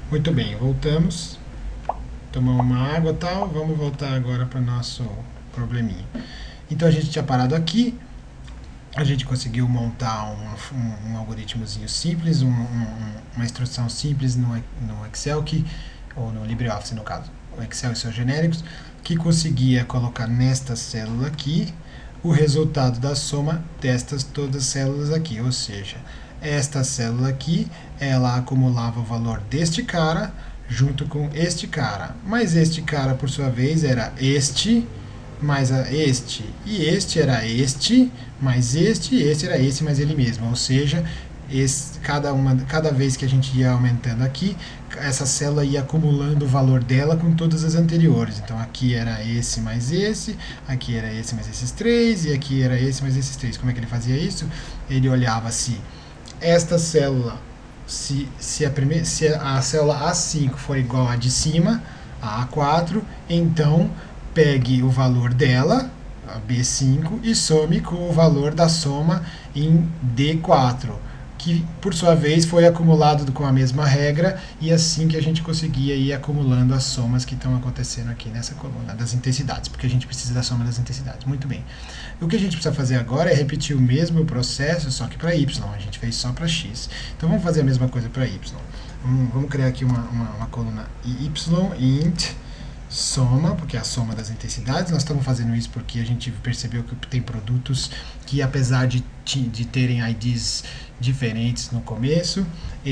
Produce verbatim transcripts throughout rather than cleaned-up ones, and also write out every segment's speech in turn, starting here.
Muito bem, voltamos. Tomar uma água e tal. Vamos voltar agora para o nosso probleminha. Então a gente tinha parado aqui. A gente conseguiu montar um, um, um algoritmozinho simples, um, um, uma instrução simples no, no Excel, que, ou no LibreOffice no caso, o Excel e seus genéricos, que conseguia colocar nesta célula aqui o resultado da soma destas todas as células aqui, ou seja, esta célula aqui, ela acumulava o valor deste cara junto com este cara, mas este cara por sua vez era este, mais este, e este era este, mais este, e este era esse, mais ele mesmo, ou seja, esse, cada, uma, cada vez que a gente ia aumentando aqui, essa célula ia acumulando o valor dela com todas as anteriores. Então aqui era esse mais esse, aqui era esse mais esses três, e aqui era esse mais esses três. Como é que ele fazia isso? Ele olhava se esta célula, se, se, a, primeira, se a célula A cinco for igual à de cima, a A quatro, então pegue o valor dela, a B cinco, e some com o valor da soma em D quatro, que por sua vez foi acumulado com a mesma regra, e assim que a gente conseguia ir acumulando as somas que estão acontecendo aqui nessa coluna das intensidades, porque a gente precisa da soma das intensidades. Muito bem. O que a gente precisa fazer agora é repetir o mesmo processo, só que para y, a gente fez só para x. Então vamos fazer a mesma coisa para y. Vamos, vamos criar aqui uma, uma, uma coluna y, int, soma, porque é a soma das intensidades. Nós estamos fazendo isso porque a gente percebeu que tem produtos que, apesar de, de terem I Ds diferentes no começo,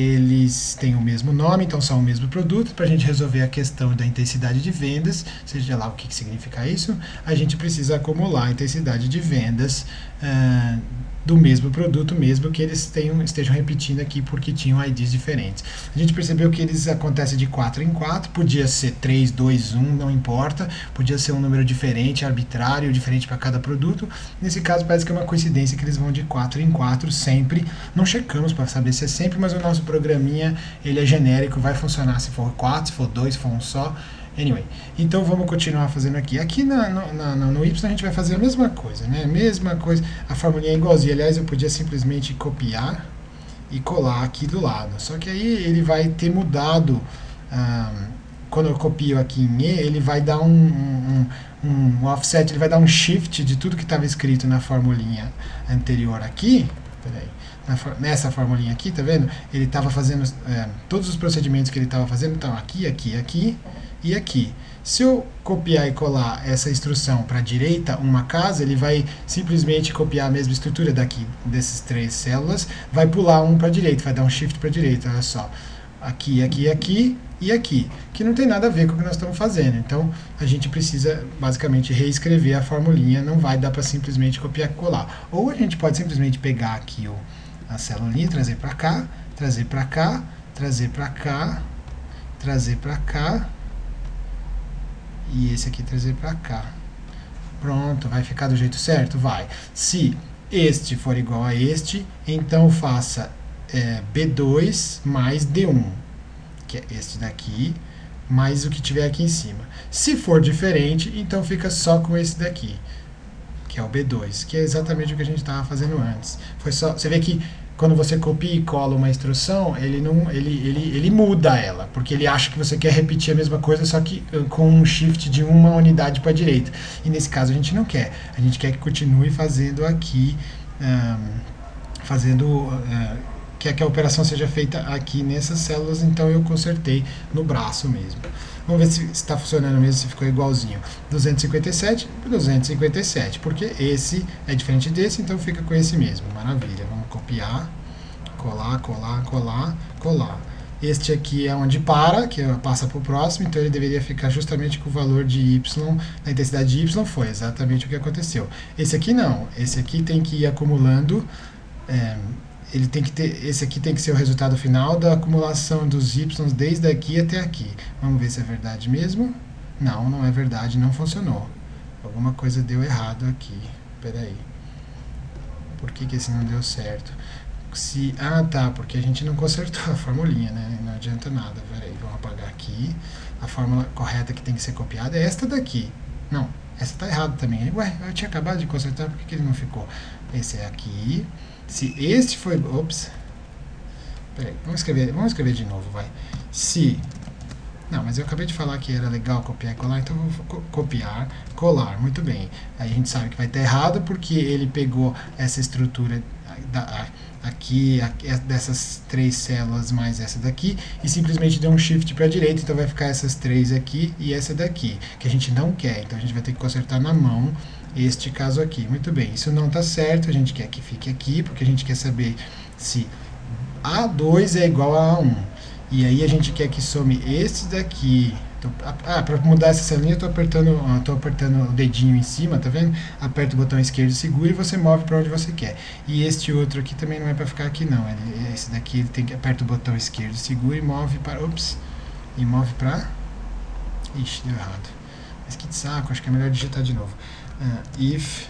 eles têm o mesmo nome, então são o mesmo produto. Para a gente resolver a questão da intensidade de vendas, seja lá o que, que significa isso, a gente precisa acumular a intensidade de vendas uh, do mesmo produto, mesmo que eles tenham, estejam repetindo aqui porque tinham I Ds diferentes. A gente percebeu que eles acontecem de quatro em quatro, podia ser três, dois, um, não importa, podia ser um número diferente, arbitrário, diferente para cada produto. Nesse caso parece que é uma coincidência que eles vão de quatro em quatro sempre. Não checamos para saber se é sempre, mas o nosso programinha ele é genérico, vai funcionar se for quatro, se for dois, se for um só. Anyway, então vamos continuar fazendo aqui. Aqui na, na, na, no y a gente vai fazer a mesma coisa, né? Mesma coisa, a formulinha é igualzinha. Aliás, eu podia simplesmente copiar e colar aqui do lado. Só que aí ele vai ter mudado. Ah, quando eu copio aqui em E, ele vai dar um, um, um, um offset, ele vai dar um shift de tudo que estava escrito na formulinha anterior aqui. Peraí. Nessa formulinha aqui, tá vendo? Ele estava fazendo é, todos os procedimentos que ele estava fazendo, então aqui, aqui, aqui e aqui. Se eu copiar e colar essa instrução para a direita, uma casa, ele vai simplesmente copiar a mesma estrutura daqui, dessas três células, vai pular um para a direita, vai dar um shift para a direita, olha só. Aqui, aqui, aqui e aqui, que não tem nada a ver com o que nós estamos fazendo. Então, a gente precisa, basicamente, reescrever a formulinha, não vai dar para simplesmente copiar e colar. Ou a gente pode simplesmente pegar aqui o a celulinha, trazer para cá, trazer para cá, trazer para cá, trazer para cá, e esse aqui trazer para cá. Pronto, vai ficar do jeito certo? Vai. Se este for igual a este, então faça é, B dois mais D um, que é este daqui, mais o que tiver aqui em cima. Se for diferente, então fica só com esse daqui, que é o B dois, que é exatamente o que a gente estava fazendo antes. Foi só, você vê que quando você copia e cola uma instrução, ele, não, ele, ele, ele muda ela, porque ele acha que você quer repetir a mesma coisa, só que com um shift de uma unidade para a direita. E nesse caso a gente não quer. A gente quer que continue fazendo aqui, um, fazendo, uh, quer que a operação seja feita aqui nessas células, então eu consertei no braço mesmo. Vamos ver se está funcionando mesmo, se ficou igualzinho. duzentos e cinquenta e sete por duzentos e cinquenta e sete, porque esse é diferente desse, então fica com esse mesmo. Maravilha. Vamos copiar, colar, colar, colar, colar. Este aqui é onde para, que passa para o próximo, então ele deveria ficar justamente com o valor de y, na intensidade de y, foi exatamente o que aconteceu. Esse aqui não, esse aqui tem que ir acumulando, é, ele tem que ter, esse aqui tem que ser o resultado final da acumulação dos y desde aqui até aqui. Vamos ver se é verdade mesmo. Não, não é verdade, não funcionou. Alguma coisa deu errado aqui. Espera aí. Por que que esse não deu certo? Se, ah, tá, porque a gente não consertou a formulinha, né? Não adianta nada. Espera aí, vamos apagar aqui. A fórmula correta que tem que ser copiada é esta daqui. Não, essa está errada também. Ué, eu tinha acabado de consertar, por que que ele não ficou? Esse é aqui. Se este foi... Ops. Peraí, vamos escrever, vamos escrever de novo, vai. se... Não, mas eu acabei de falar que era legal copiar e colar, então eu vou co copiar, colar, muito bem. Aí a gente sabe que vai estar errado porque ele pegou essa estrutura da, aqui, aqui, dessas três células mais essa daqui, e simplesmente deu um shift para a direita, então vai ficar essas três aqui e essa daqui, que a gente não quer, então a gente vai ter que consertar na mão este caso aqui. Muito bem, isso não está certo, a gente quer que fique aqui, porque a gente quer saber se A dois é igual a A um. E aí a gente quer que some esse daqui. Tô, ah, para mudar essa linha, eu estou apertando, tô apertando o dedinho em cima, tá vendo? Aperta o botão esquerdo, segura e você move para onde você quer. E este outro aqui também não é para ficar aqui não. Ele, esse daqui ele tem que aperta o botão esquerdo, segura e move para, ups, e move para, ixi, deu errado. Mas que saco, acho que é melhor digitar de novo. Uh, if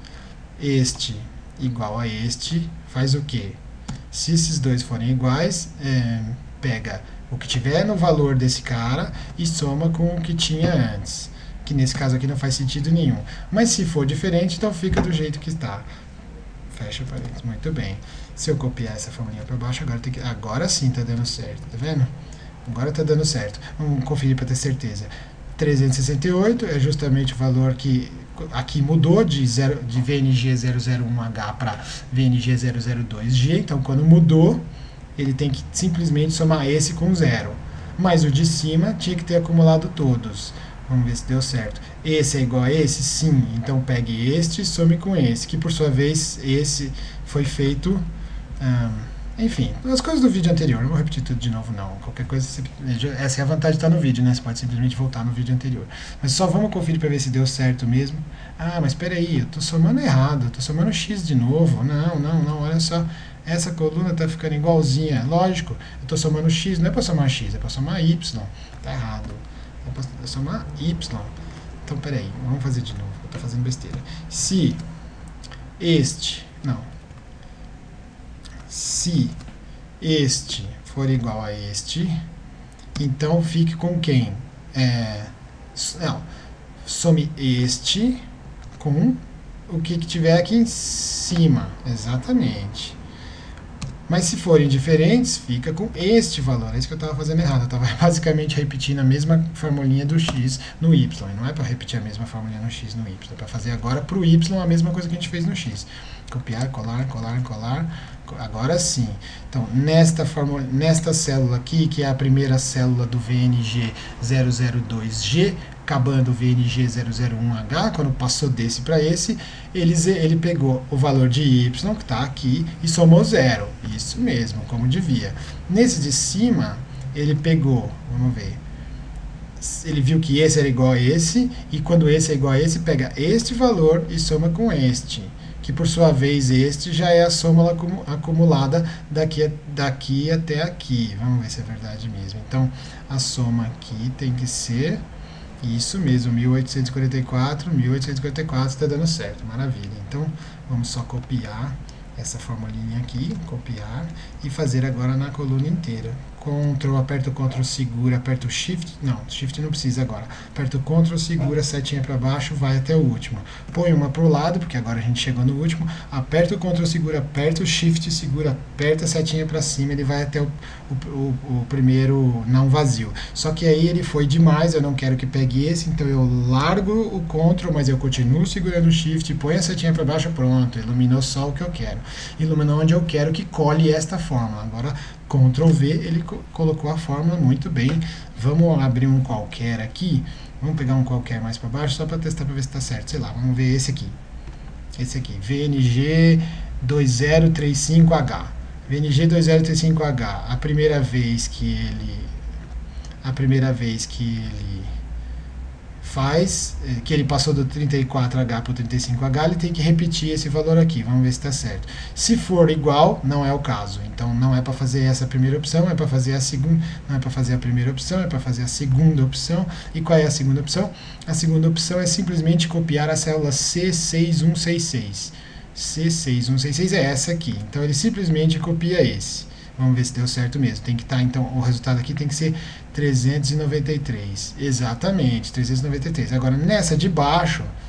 este igual a este, faz o quê? Se esses dois forem iguais, é, pega o que tiver no valor desse cara e soma com o que tinha antes. Que nesse caso aqui não faz sentido nenhum. Mas se for diferente, então fica do jeito que está. Fecha parênteses. Muito bem. Se eu copiar essa formulinha para baixo, agora, tem que, agora sim está dando certo. Tá vendo? Agora está dando certo. Vamos conferir para ter certeza. trezentos e sessenta e oito é justamente o valor que aqui mudou de, zero, de V N G zero zero um H para V N G zero zero dois G. Então, quando mudou, ele tem que simplesmente somar esse com zero. Mas o de cima tinha que ter acumulado todos. Vamos ver se deu certo. Esse é igual a esse? Sim. Então pegue este e some com esse, que por sua vez esse foi feito... Hum, enfim, as coisas do vídeo anterior. Não vou repetir tudo de novo não. Qualquer coisa, essa é a vantagem de estar no vídeo, né? Você pode simplesmente voltar no vídeo anterior. Mas só vamos conferir para ver se deu certo mesmo. Ah, mas espera aí, eu estou somando errado. Eu estou somando x de novo. Não, não, não, olha só. Essa coluna está ficando igualzinha. Lógico, eu estou somando x, não é para somar x, é para somar y. Está errado. É para somar y. Então, peraí, vamos fazer de novo. Eu estou fazendo besteira. Se este... Não. Se este for igual a este, então fique com quem? É, não. Some este com o que tiver aqui em cima. Exatamente. Mas se forem diferentes, fica com este valor. É isso que eu estava fazendo errado. Eu estava basicamente repetindo a mesma formulinha do x no y. E não é para repetir a mesma formulinha no x no y. É para fazer agora para o y a mesma coisa que a gente fez no x. Copiar, colar, colar, colar. Agora sim. Então, nesta, formula, nesta célula aqui, que é a primeira célula do V N G zero zero dois G, acabando o V N G zero zero um H, quando passou desse para esse, ele, ele pegou o valor de y, que está aqui, e somou zero. Isso mesmo, como devia. Nesse de cima, ele pegou, vamos ver, ele viu que esse era igual a esse, e quando esse é igual a esse, pega este valor e soma com este, que por sua vez este já é a soma acumulada daqui, daqui até aqui. Vamos ver se é verdade mesmo. Então, a soma aqui tem que ser... Isso mesmo, mil oitocentos e quarenta e quatro, mil oitocentos e quarenta e quatro, está dando certo, maravilha. Então, vamos só copiar essa formulinha aqui, copiar, e fazer agora na coluna inteira. Ctrl, aperta o Ctrl, segura, aperta o Shift, não, Shift não precisa agora. Aperta o Ctrl, segura, setinha para baixo, vai até o último. Põe uma para o lado, porque agora a gente chegou no último. Aperta o Ctrl, segura, aperta o Shift, segura, aperta a setinha para cima, ele vai até o, o, o, o primeiro não vazio. Só que aí ele foi demais, eu não quero que pegue esse, então eu largo o Ctrl, mas eu continuo segurando o Shift, põe a setinha para baixo, pronto, iluminou só o que eu quero. Iluminou onde eu quero que cole esta fórmula. Agora, Ctrl V, ele co colocou a fórmula muito bem. Vamos abrir um qualquer aqui. Vamos pegar um qualquer mais para baixo, só para testar para ver se está certo. Sei lá, vamos ver esse aqui. Esse aqui, V N G dois zero três cinco H. V N G dois zero três cinco H. A primeira vez que ele... A primeira vez que ele... faz, que ele passou do trinta e quatro H para o trinta e cinco H, ele tem que repetir esse valor aqui. Vamos ver se está certo. Se for igual, não é o caso. Então, não é para fazer essa primeira opção, é para fazer a segunda, não é para fazer a primeira opção, é para fazer a segunda opção. E qual é a segunda opção? A segunda opção é simplesmente copiar a célula C seis um seis seis. C seis um seis seis é essa aqui. Então, ele simplesmente copia esse. Vamos ver se deu certo mesmo. Tem que estar, então, o resultado aqui tem que ser trezentos e noventa e três. Exatamente, trezentos e noventa e três. Agora, nessa de baixo,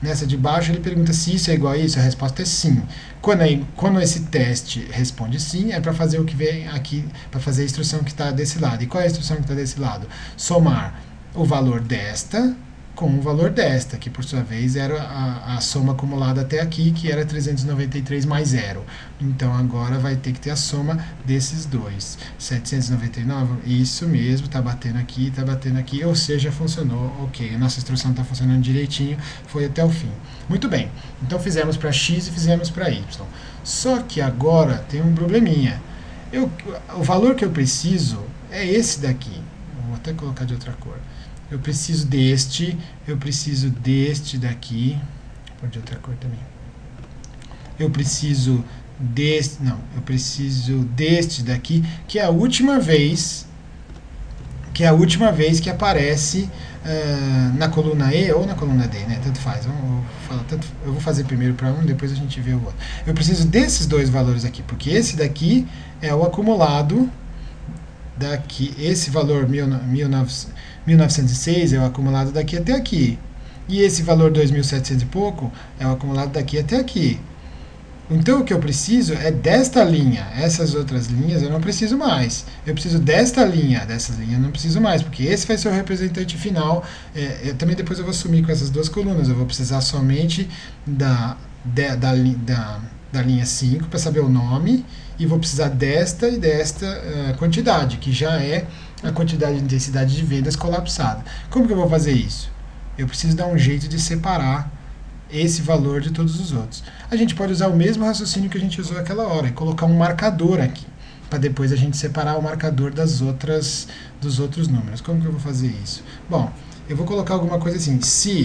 Nessa de baixo ele pergunta se isso é igual a isso, a resposta é sim. Quando, é, quando esse teste responde sim, é para fazer o que vem aqui, para fazer a instrução que está desse lado. E qual é a instrução que está desse lado? Somar o valor desta com o valor desta, que por sua vez era a, a soma acumulada até aqui, que era trezentos e noventa e três mais zero. Então agora vai ter que ter a soma desses dois. setecentos e noventa e nove, isso mesmo, está batendo aqui, está batendo aqui, ou seja, funcionou, ok. A nossa instrução está funcionando direitinho, foi até o fim. Muito bem, então fizemos para x e fizemos para y. Só que agora tem um probleminha. Eu, o valor que eu preciso é esse daqui. Vou até colocar de outra cor. Eu preciso deste, eu preciso deste daqui, vou de outra cor também. Eu preciso deste, não, eu preciso deste daqui, que é a última vez, que é a última vez que aparece uh, na coluna E ou na coluna D, né? Tanto faz. Eu vou, falar, tanto, eu vou fazer primeiro para um, depois a gente vê o outro. Eu preciso desses dois valores aqui, porque esse daqui é o acumulado daqui, esse valor mil novecentos e seis é o acumulado daqui até aqui. E esse valor dois mil e setecentos e pouco é o acumulado daqui até aqui. Então o que eu preciso é desta linha. Essas outras linhas eu não preciso mais. Eu preciso desta linha. Dessas linhas eu não preciso mais, porque esse vai ser o representante final. É, eu também depois eu vou sumir com essas duas colunas. Eu vou precisar somente da, da, da, da, da linha cinco para saber o nome. E vou precisar desta e desta uh, quantidade, que já é a quantidade de intensidade de vendas colapsada. Como que eu vou fazer isso? Eu preciso dar um jeito de separar esse valor de todos os outros. A gente pode usar o mesmo raciocínio que a gente usou aquela hora, e colocar um marcador aqui, para depois a gente separar o marcador das outras, dos outros números. Como que eu vou fazer isso? Bom, eu vou colocar alguma coisa assim, se,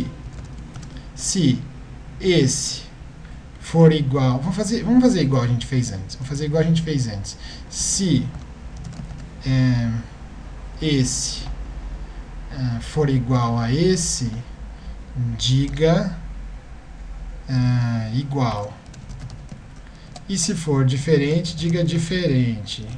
se esse for igual, vamos fazer, vamos fazer igual a gente fez antes, vamos fazer igual a gente fez antes. Se é, esse é, for igual a esse, diga é, igual. E se for diferente, diga diferente.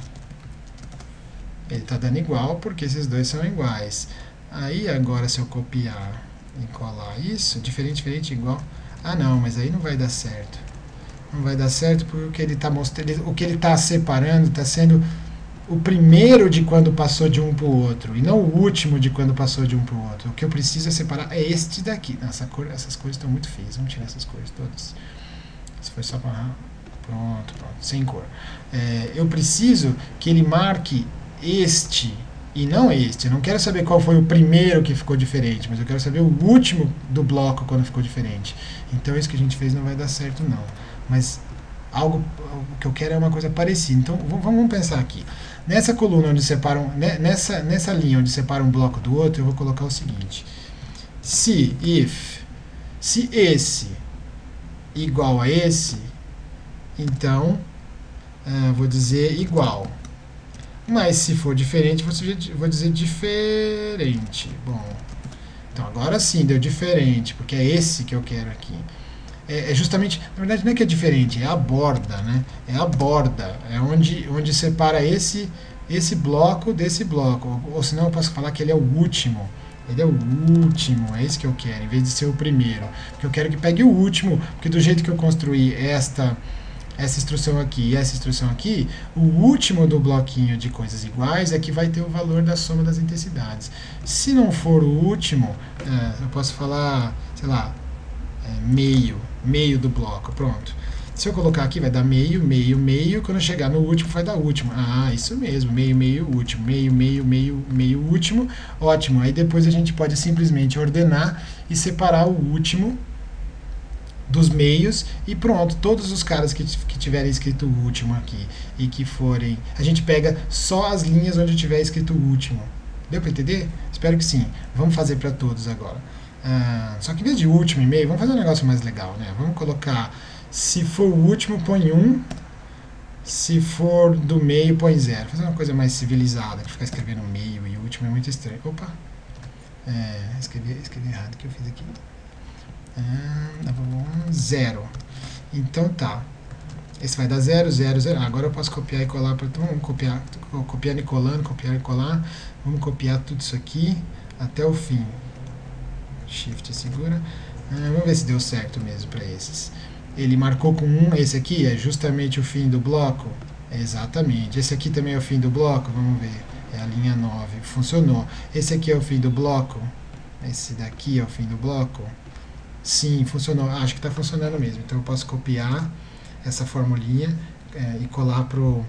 Ele está dando igual porque esses dois são iguais. Aí agora se eu copiar e colar isso, diferente, diferente, igual. Ah não, mas aí não vai dar certo. Não vai dar certo porque ele tá mostrando, o que ele está separando está sendo o primeiro de quando passou de um para o outro, e não o último de quando passou de um para o outro. O que eu preciso é separar é este daqui. Essa cor, essas cores estão muito feias, vamos tirar essas cores todas. Isso foi só para... Pronto, pronto, sem cor. É, eu preciso que ele marque este e não este. Eu não quero saber qual foi o primeiro que ficou diferente, mas eu quero saber o último do bloco quando ficou diferente. Então isso que a gente fez não vai dar certo não. Mas algo, o que eu quero é uma coisa parecida. Então vamos pensar aqui. Nessa coluna onde separam, nessa, nessa linha onde separa um bloco do outro, eu vou colocar o seguinte. Se, if, se esse igual a esse, então uh, vou dizer igual. Mas se for diferente, vou dizer diferente. Bom, então agora sim deu diferente, porque é esse que eu quero aqui. É, é justamente, na verdade não é que é diferente, é a borda, né? É a borda, é onde, onde separa esse, esse bloco desse bloco. Ou, ou senão eu posso falar que ele é o último. Ele é o último, é esse que eu quero, em vez de ser o primeiro. Porque eu quero que pegue o último, porque do jeito que eu construí esta... essa instrução aqui e essa instrução aqui, o último do bloquinho de coisas iguais é que vai ter o valor da soma das intensidades. Se não for o último, é, eu posso falar, sei lá, é, meio, meio do bloco, pronto. Se eu colocar aqui vai dar meio, meio, meio, quando eu chegar no último vai dar último. Ah, isso mesmo, meio, meio, último, meio, meio, meio, meio, último, ótimo. Aí depois a gente pode simplesmente ordenar e separar o último dos meios e pronto, todos os caras que, que tiverem escrito o último aqui e que forem, a gente pega só as linhas onde tiver escrito o último. Deu para entender? Espero que sim. Vamos fazer para todos agora. Ah, só que em vez de último e meio, vamos fazer um negócio mais legal, né? Vamos colocar, se for o último, põe um, se for do meio, põe zero. Fazer uma coisa mais civilizada, que ficar escrevendo meio e último é muito estranho. Opa! É, escrevi, escrevi errado o que eu fiz aqui. Ah, zero. Então tá. Esse vai dar zero, zero, zero. Agora eu posso copiar e colar. Pra, então vamos copiar, copiar e colando, copiar e colar. Vamos copiar tudo isso aqui até o fim. Shift segura. Ah, vamos ver se deu certo mesmo para esses. Ele marcou com um, esse aqui é justamente o fim do bloco. Exatamente. Esse aqui também é o fim do bloco, vamos ver. É a linha nove. Funcionou. Esse aqui é o fim do bloco. Esse daqui é o fim do bloco. Sim, funcionou. Ah, acho que está funcionando mesmo. Então eu posso copiar essa formulinha é, e colar pro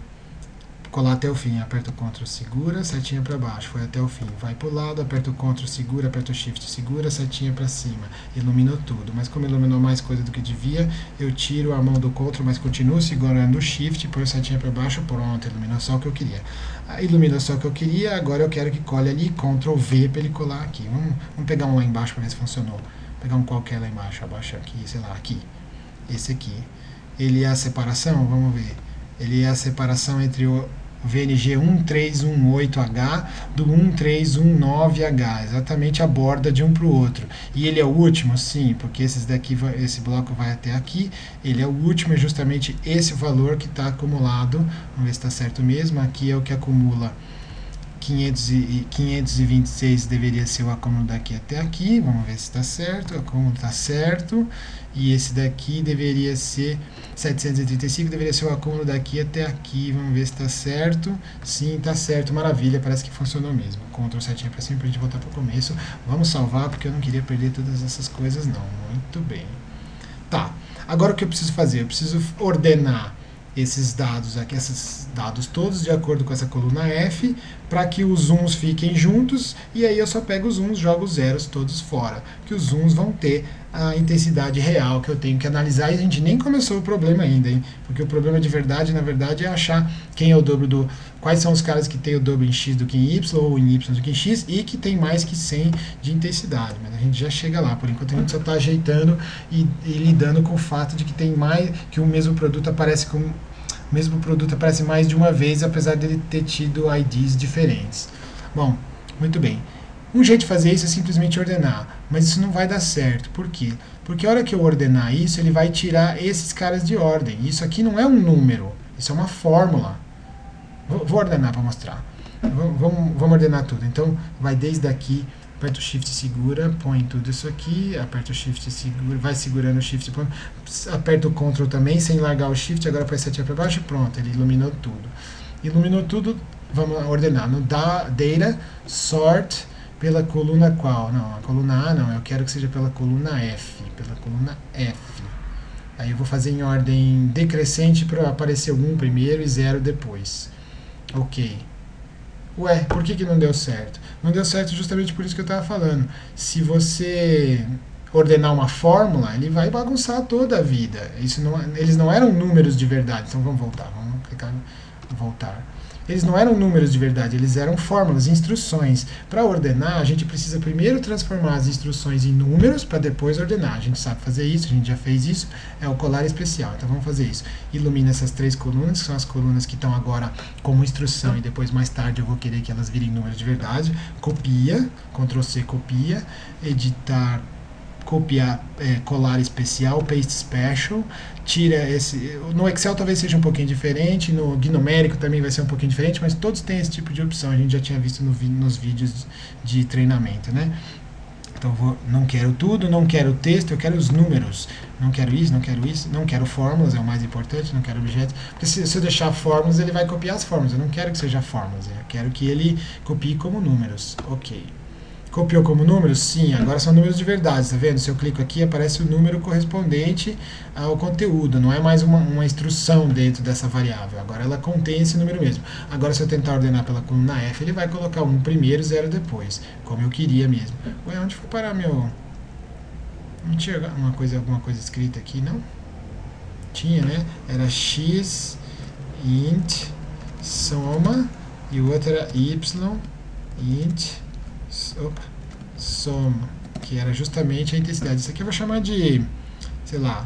colar até o fim. Aperta o Ctrl, segura, setinha para baixo, foi até o fim. Vai para o lado, aperta o Ctrl, segura, aperta o Shift, segura, setinha para cima. Iluminou tudo, mas como iluminou mais coisa do que devia, eu tiro a mão do Ctrl, mas continuo segurando o Shift, põe a setinha para baixo, pronto, iluminou só o que eu queria. Ah, iluminou só o que eu queria, agora eu quero que cole ali, Ctrl V para ele colar aqui. Vamos, vamos pegar um lá embaixo para ver se funcionou. Vou pegar um qualquer lá embaixo, abaixo aqui, sei lá, aqui. Esse aqui. Ele é a separação, vamos ver. Ele é a separação entre o V N G um três um oito H do um três um nove H, exatamente a borda de um para o outro. E ele é o último? Sim, porque esses daqui, esse bloco vai até aqui, ele é o último, é justamente esse valor que está acumulado. Vamos ver se está certo mesmo, aqui é o que acumula quinhentos e vinte e seis, deveria ser o acúmulo daqui até aqui, vamos ver se está certo, o acúmulo está certo, e esse daqui deveria ser setecentos e trinta e cinco, deveria ser o acúmulo daqui até aqui, vamos ver se está certo, sim, está certo, maravilha, parece que funcionou mesmo. Ctrl setinha para cima para a gente voltar para o começo, vamos salvar porque eu não queria perder todas essas coisas não, muito bem. Tá, agora o que eu preciso fazer? Eu preciso ordenar esses dados aqui, esses dados todos de acordo com essa coluna F, para que os zooms fiquem juntos, e aí eu só pego os zooms, jogo os zeros todos fora, que os zooms vão ter a intensidade real que eu tenho que analisar, e a gente nem começou o problema ainda, hein? Porque o problema de verdade, na verdade, é achar quem é o dobro do... quais são os caras que tem o dobro em X do que em Y, ou em Y do que em X, e que tem mais que cem de intensidade, mas a gente já chega lá, por enquanto a gente só está ajeitando e, e lidando com o fato de que tem mais, que o mesmo produto aparece com... o mesmo produto aparece mais de uma vez, apesar dele ter tido I Ds diferentes. Bom, muito bem. Um jeito de fazer isso é simplesmente ordenar, mas isso não vai dar certo. Por quê? Porque a hora que eu ordenar isso, ele vai tirar esses caras de ordem. Isso aqui não é um número, isso é uma fórmula. Vou, vou ordenar para mostrar. Vamos, vamos, vamos ordenar tudo. Então, vai desde aqui, aperta o Shift, segura, põe tudo isso aqui, aperta o Shift, segura, vai segurando o Shift, põe, aperta o Ctrl também, sem largar o Shift, agora põe a setinha para baixo, pronto, ele iluminou tudo. Iluminou tudo, vamos ordenar. No da, Data, Sort, pela coluna qual? Não, a coluna A não, eu quero que seja pela coluna F, pela coluna F. Aí eu vou fazer em ordem decrescente para aparecer um primeiro e zero depois. Ok. Ué, por que que não deu certo? Não deu certo justamente por isso que eu estava falando. Se você ordenar uma fórmula, ele vai bagunçar toda a vida. Isso não, eles não eram números de verdade. Então vamos voltar, vamos clicar em voltar. Eles não eram números de verdade, eles eram fórmulas, instruções. Para ordenar, a gente precisa primeiro transformar as instruções em números para depois ordenar. A gente sabe fazer isso, a gente já fez isso, é o colar especial. Então vamos fazer isso. Ilumina essas três colunas, que são as colunas que estão agora como instrução, e depois mais tarde eu vou querer que elas virem números de verdade. Copia, Ctrl C, copia, editar, copiar, é, colar especial, paste special, tira esse, no Excel talvez seja um pouquinho diferente, no Gnomérico também vai ser um pouquinho diferente, mas todos têm esse tipo de opção, a gente já tinha visto no, nos vídeos de treinamento, né? Então vou, não quero tudo, não quero texto, eu quero os números, não quero isso, não quero isso, não quero fórmulas, é o mais importante, não quero objetos, porque se, se eu deixar fórmulas, ele vai copiar as fórmulas, eu não quero que seja fórmulas, eu quero que ele copie como números, ok. Copiou como números? Sim, agora são números de verdade, tá vendo? Se eu clico aqui, aparece o número correspondente ao conteúdo, não é mais uma, uma instrução dentro dessa variável, agora ela contém esse número mesmo. Agora se eu tentar ordenar pela coluna F, ele vai colocar um primeiro e zero depois, como eu queria mesmo. Ué, onde foi parar meu... Não tinha uma coisa, alguma coisa escrita aqui, não? Tinha, né? Era x, int, soma, e o outro era y, int, opa, soma, que era justamente a intensidade. Isso aqui eu vou chamar de, sei lá,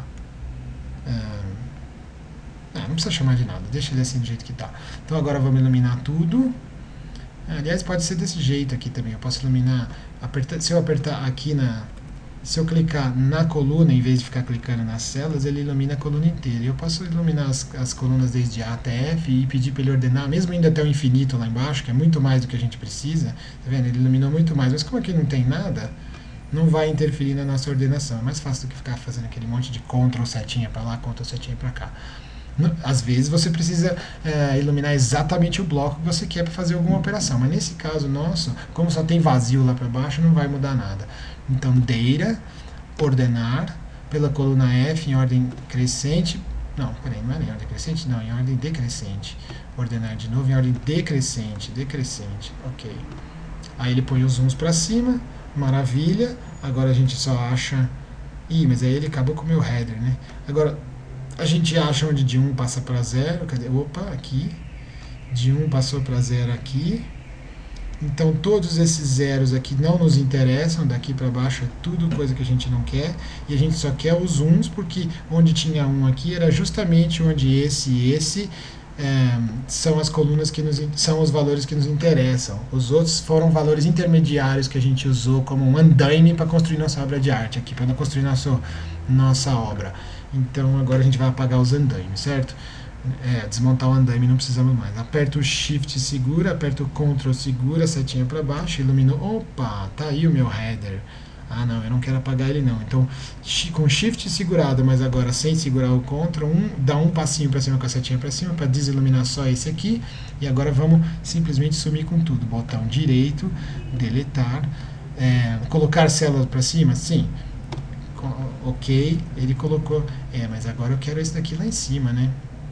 uh, não, não precisa chamar de nada, deixa ele assim do jeito que está. Então agora vamos iluminar tudo. Aliás, pode ser desse jeito aqui também, eu posso iluminar, apertar, se eu apertar aqui na, se eu clicar na coluna, em vez de ficar clicando nas células, ele ilumina a coluna inteira. Eu posso iluminar as, as colunas desde A até F e pedir para ele ordenar, mesmo indo até o infinito lá embaixo, que é muito mais do que a gente precisa. Tá vendo? Ele iluminou muito mais. Mas como aqui não tem nada, não vai interferir na nossa ordenação. É mais fácil do que ficar fazendo aquele monte de Ctrl setinha para lá, Ctrl setinha para cá. Às vezes você precisa é, iluminar exatamente o bloco que você quer para fazer alguma operação, mas nesse caso nosso, como só tem vazio lá para baixo, não vai mudar nada. Então, Data, ordenar, pela coluna F em ordem crescente, não, peraí, não é em ordem crescente? Não, em ordem decrescente. Ordenar de novo em ordem decrescente, decrescente, ok. Aí ele põe os zooms para cima, maravilha, agora a gente só acha... Ih, mas aí ele acabou com o meu header, né? Agora... A gente acha onde de um passa para zero, cadê? Opa, aqui. De um passou para zero aqui. Então todos esses zeros aqui não nos interessam, daqui para baixo é tudo coisa que a gente não quer. E a gente só quer os uns, porque onde tinha um aqui era justamente onde esse e esse é, são as colunas que nos, são os valores que nos interessam. Os outros foram valores intermediários que a gente usou como um andaime para construir nossa obra de arte aqui, para construir nosso, nossa obra. Então agora a gente vai apagar os andaimes, certo? É, desmontar o andaime não precisamos mais. Aperta o Shift, segura, aperta o Ctrl, segura, setinha para baixo, iluminou. Opa, tá aí o meu header. Ah não, eu não quero apagar ele não. Então com Shift segurado, mas agora sem segurar o Ctrl, um, dá um passinho para cima com a setinha para cima para desiluminar só esse aqui. E agora vamos simplesmente sumir com tudo. Botão direito, deletar, é, colocar célula para cima, sim. Ok, ele colocou... É, mas agora eu quero esse daqui lá em cima, né?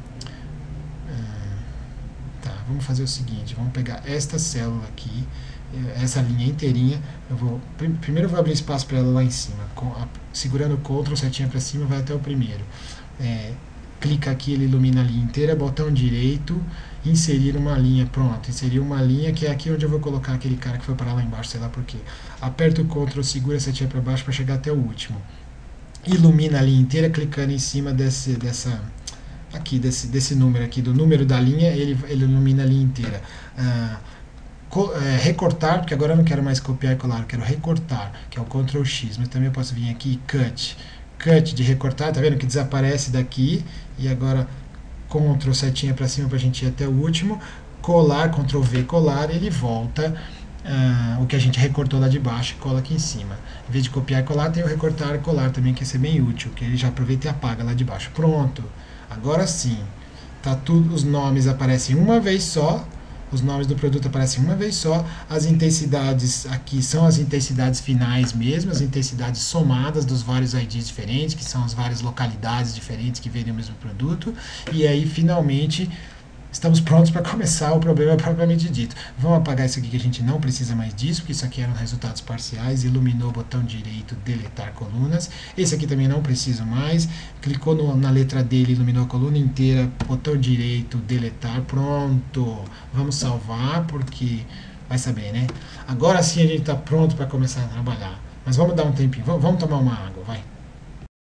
Ah, tá, vamos fazer o seguinte, vamos pegar esta célula aqui, essa linha inteirinha, eu vou... Primeiro eu vou abrir espaço para ela lá em cima, com a, segurando o Ctrl, setinha para cima, vai até o primeiro. É, clica aqui, ele ilumina a linha inteira, botão direito, inserir uma linha, pronto, inserir uma linha, que é aqui onde eu vou colocar aquele cara que foi parar lá embaixo, sei lá por quê. Aperta o Ctrl, segura a setinha para baixo para chegar até o último. Ilumina a linha inteira, clicando em cima desse, dessa, aqui, desse, desse número aqui, do número da linha, ele, ele ilumina a linha inteira. Ah, co, é, recortar, porque agora eu não quero mais copiar e colar, eu quero recortar, que é o Ctrl X, mas também eu posso vir aqui e Cut. Cut de recortar, tá vendo que desaparece daqui, e agora Ctrl setinha para cima para a gente ir até o último, colar, Ctrl V, colar, ele volta... Uh, o que a gente recortou lá de baixo e cola aqui em cima. Em vez de copiar e colar, tem o recortar e colar também, que ia ser bem útil, que ele já aproveita e apaga lá de baixo. Pronto! Agora sim, tá tudo, os nomes aparecem uma vez só, os nomes do produto aparecem uma vez só, as intensidades aqui são as intensidades finais mesmo, as intensidades somadas dos vários I Ds diferentes, que são as várias localidades diferentes que vendem o mesmo produto, e aí finalmente... Estamos prontos para começar o problema propriamente dito. Vamos apagar isso aqui que a gente não precisa mais disso, porque isso aqui eram resultados parciais. Iluminou, botão direito, deletar colunas. Esse aqui também não preciso mais. Clicou no, na letra D, ele iluminou a coluna inteira. Botão direito, deletar. Pronto. Vamos salvar, porque vai saber, né? Agora sim a gente está pronto para começar a trabalhar. Mas vamos dar um tempinho. Vamos, vamos tomar uma água, vai.